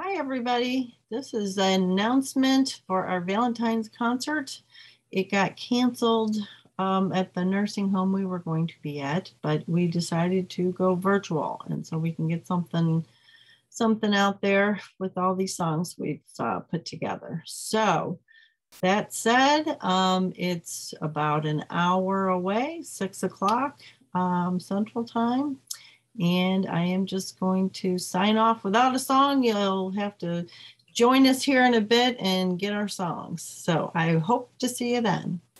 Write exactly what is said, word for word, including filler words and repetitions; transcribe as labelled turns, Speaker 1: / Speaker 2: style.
Speaker 1: Hi, everybody. This is an announcement for our Valentine's concert. It got canceled um, at the nursing home we were going to be at, but we decided to go virtual, and so we can get something something out there with all these songs we've uh, put together. So that said, um, it's about an hour away, six o'clock um, Central Time. And I am just going to sign off without a song. You'll have to join us here in a bit and get our songs. So I hope to see you then.